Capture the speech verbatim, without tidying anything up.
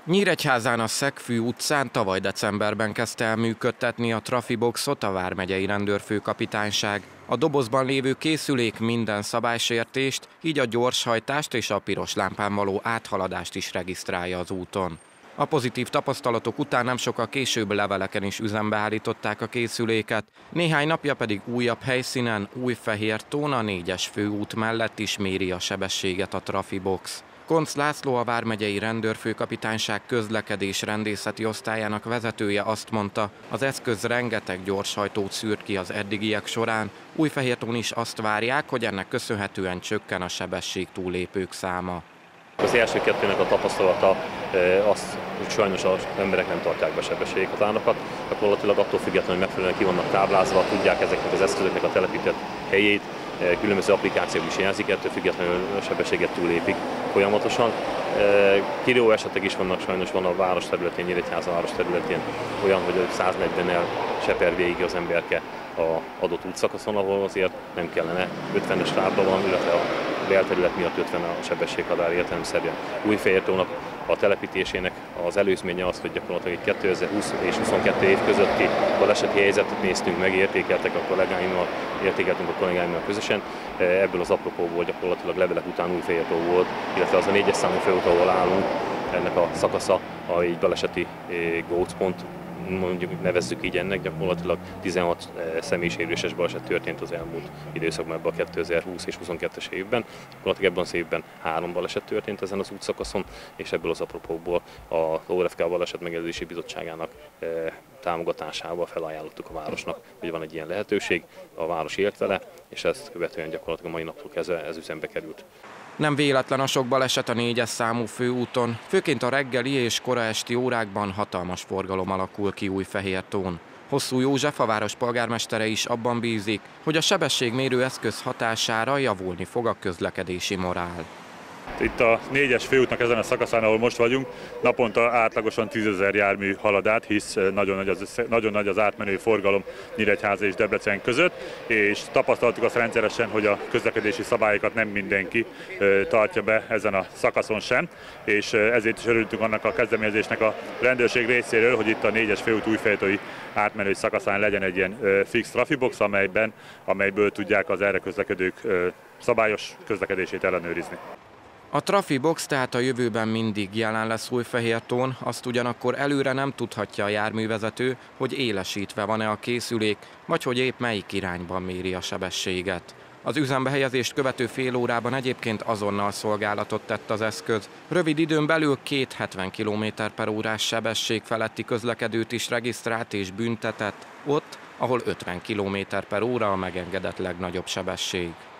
Nyíregyházán a Szegfű utcán tavaly decemberben kezdte el működtetni a Trafiboxot a vármegyei rendőrfőkapitányság. A dobozban lévő készülék minden szabálysértést, így a gyorshajtást és a piros lámpán való áthaladást is regisztrálja az úton. A pozitív tapasztalatok után nem sokkal később leveleken is üzembe állították a készüléket, néhány napja pedig újabb helyszínen, Újfehértón a négyes főút mellett is méri a sebességet a Trafibox. Koncz László, a vármegyei rendőrfőkapitányság közlekedés rendészeti osztályának vezetője azt mondta, az eszköz rengeteg gyorshajtót szűrt ki az eddigiek során, Újfehértón is azt várják, hogy ennek köszönhetően csökken a sebességtúllépők száma. Az első kettőnek a tapasztalata az, hogy sajnos az emberek nem tartják be sebességhatárokat, gyakorlatilag attól függetlenül, hogy megfelelően ki vannak táblázva, tudják ezeknek az eszközöknek a telepített helyét, különböző applikációk is jelzik, ettől függetlenül a sebességet túllépik folyamatosan. Kiló esetek is vannak, sajnos van a város területén, Nyíregyháza város területén olyan, hogy száznegyvennel seper végig az emberke az adott útszakaszon, ahol azért nem kellene, ötvenes rábla van, illetve a belterület miatt ötven a sebességhatár értelemszerűen. Újfehértónak a telepítésének az előzménye az, hogy gyakorlatilag kétezer-húsz és huszonkettő év közötti baleseti helyzetet néztünk meg, értékeltek a kollégáimmal, értékeltünk a kollégáimmal közösen. Ebből az apropóból gyakorlatilag levelek után Újfehértó volt, illetve az a négyes számú főút, ahol állunk, ennek a szakasza, a egy baleseti gócpont, mondjuk nevezzük így ennek, gyakorlatilag tizenhat személysérüléses baleset történt az elmúlt időszakban, ebben a kétezer-húsz és huszonkettes évben. Gyakorlatilag ebben az évben három baleset történt ezen az útszakaszon, és ebből az apropóból az o er ef ká Baleset Megelőzési Bizottságának támogatásával felajánlottuk a városnak, hogy van egy ilyen lehetőség, a város élt vele, és ezt követően gyakorlatilag a mai naptól kezdve ez üzembe került. Nem véletlen a sok baleset a négyes számú főúton, főként a reggeli és kora esti órákban hatalmas forgalom alakul ki Újfehértón. Hosszú József, a város polgármestere is abban bízik, hogy a sebességmérő eszköz hatására javulni fog a közlekedési morál. Itt a négyes főútnak ezen a szakaszán, ahol most vagyunk, naponta átlagosan tízezer jármű halad át, hisz nagyon nagy az, nagyon nagy az átmenő forgalom Nyíregyháza és Debrecen között, és tapasztaltuk azt rendszeresen, hogy a közlekedési szabályokat nem mindenki tartja be ezen a szakaszon sem, és ezért is örültünk annak a kezdeményezésnek a rendőrség részéről, hogy itt a négyes főút újfehértói átmenő szakaszán legyen egy ilyen fix trafibox, amelyben, amelyből tudják az erre közlekedők szabályos közlekedését ellenőrizni. A Trafibox tehát a jövőben mindig jelen lesz Újfehértón, azt ugyanakkor előre nem tudhatja a járművezető, hogy élesítve van-e a készülék, vagy hogy épp melyik irányban méri a sebességet. Az üzembe helyezést követő fél órában egyébként azonnal szolgálatot tett az eszköz. Rövid időn belül két hetven kilométer per órás sebesség feletti közlekedőt is regisztrált és büntetett, ott, ahol ötven kilométer per óra a megengedett legnagyobb sebesség.